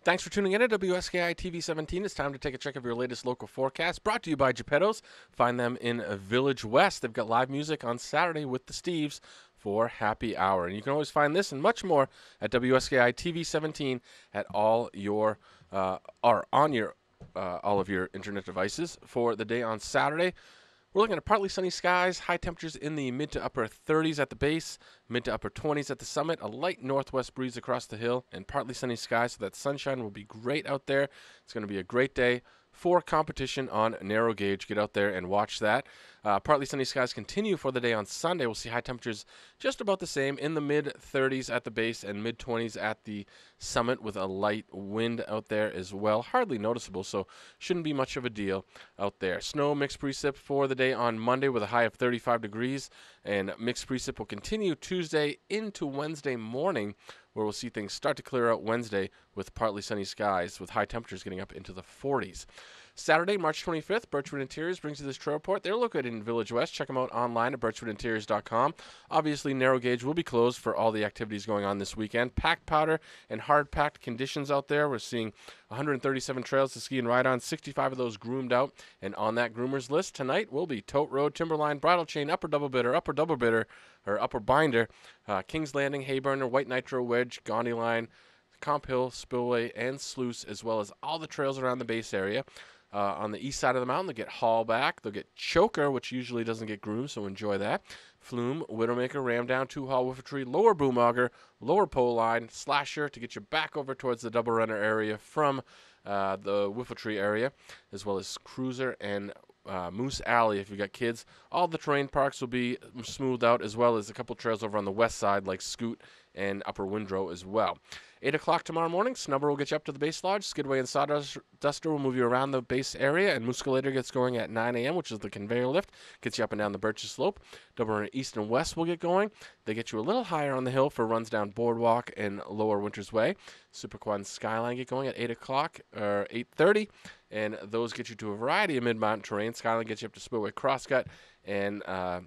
Thanks for tuning in to WSKI TV 17. It's time to take a check of your latest local forecast. Brought to you by Geppetto's. Find them in Village West. They've got live music on Saturday with the Steves for happy hour. And you can always find this and much more at WSKI TV 17 at all your all of your internet devices for the day on Saturday. We're looking at partly sunny skies, high temperatures in the mid to upper 30s at the base, mid to upper 20s at the summit, a light northwest breeze across the hill, and partly sunny skies, so that sunshine will be great out there. It's going to be a great day for competition on narrow gauge. Get out there and watch that. Partly sunny skies continue for the day on Sunday. We'll see high temperatures just about the same in the mid 30s at the base and mid 20s at the summit, with a light wind out there as well. Hardly noticeable, so shouldn't be much of a deal out there. Snow mixed precip for the day on Monday with a high of 35 degrees, and mixed precip will continue Tuesday into Wednesday morning, where we'll see things start to clear out Wednesday with partly sunny skies, with high temperatures getting up into the 40s. Saturday, March 25th, Birchwood Interiors brings you this trail report. They're located in Village West. Check them out online at birchwoodinteriors.com. Obviously, narrow gauge will be closed for all the activities going on this weekend. Packed powder and hard-packed conditions out there. We're seeing 137 trails to ski and ride on, 65 of those groomed out. And on that groomers list tonight will be Tote Road, Timberline, Bridle Chain, Upper Binder, Kings Landing, Hayburner, White Nitro, Wedge, Gandhi Line, Comp Hill, Spillway, and Sluice, as well as all the trails around the base area. On the east side of the mountain, they'll get Hallback. They'll get Choker, which usually doesn't get groomed, so enjoy that. Flume, Widowmaker, Ramdown, Two Hall, Whiffertree, Lower Boomauger, Lower Pole Line, Slasher to get you back over towards the Double Runner area from the Whiffertree area, as well as Cruiser and Moose Alley if you've got kids. All the terrain parks will be smoothed out, as well as a couple trails over on the west side like Scoot and Upper Windrow as well. 8 o'clock tomorrow morning, Snubber will get you up to the base lodge. Skidway and Sawduster will move you around the base area, and Musculator gets going at 9 a.m., which is the conveyor lift. Gets you up and down the Birches Slope. Double Runner East and West will get going. They get you a little higher on the hill for runs down Boardwalk and Lower Winters Way. Super Quad and Skyline get going at 8 o'clock or 8:30, and those get you to a variety of mid-mountain terrain. Skyline gets you up to Spillway Crosscut, and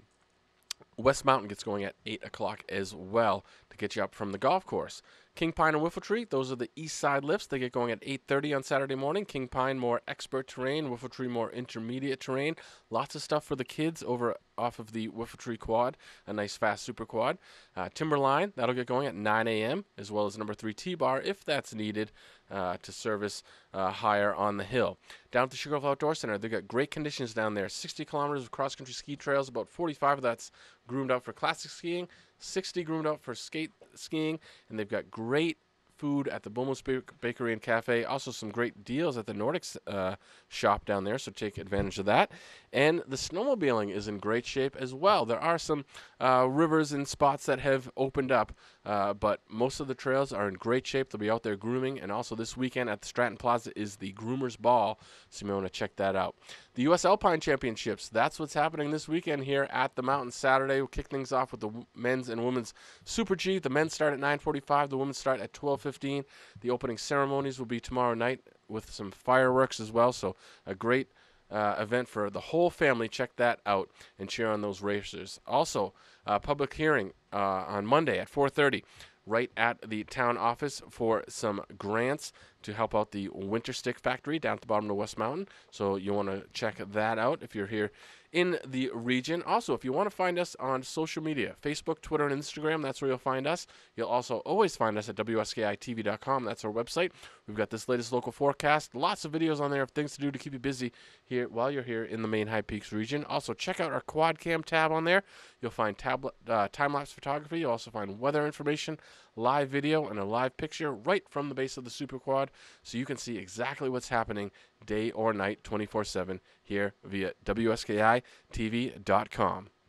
West Mountain gets going at 8 o'clock as well to get you up from the golf course. King Pine and Whiffletree, those are the east side lifts. They get going at 8:30 on Saturday morning. King Pine, more expert terrain. Whiffletree, more intermediate terrain. Lots of stuff for the kids over off of the Whiffletree Quad, a nice fast super quad. Timberline, that'll get going at 9 a.m., as well as number 3 T-Bar, if that's needed, to service higher on the hill. Down at the Sugarloaf Outdoor Center, they've got great conditions down there. 60 kilometers of cross-country ski trails, about 45 of that's groomed out for classic skiing, 60 groomed out for skate skiing, and they've got great food at the Bulmos Bakery and Cafe. Also some great deals at the Nordics shop down there, so take advantage of that. And the snowmobiling is in great shape as well. There are some rivers and spots that have opened up, but most of the trails are in great shape. They'll be out there grooming, and also this weekend at the Stratton Plaza is the Groomers Ball, so you may want to check that out. The U.S. Alpine Championships, that's what's happening this weekend here at the mountain Saturday. We'll kick things off with the men's and women's Super G. The men's start at 9:45. The women's start at 12:15. The opening ceremonies will be tomorrow night with some fireworks as well, so a great event for the whole family. Check that out and cheer on those racers. Also, public hearing on Monday at 4:30 right at the town office for some grants to help out the Winter Stick Factory down at the bottom of West Mountain. So you want to check that out if you're here in the region. Also, if you want to find us on social media, Facebook, Twitter, and Instagram, that's where you'll find us. You'll also always find us at WSKITV.com. That's our website. We've got this latest local forecast. Lots of videos on there of things to do to keep you busy here while you're here in the main High Peaks region. Also, check out our Quad Cam tab on there. You'll find time-lapse photography. You'll also find weather information, live video, and a live picture right from the base of the Super Quad, so you can see exactly what's happening day or night 24/7 here via WSKITV.com.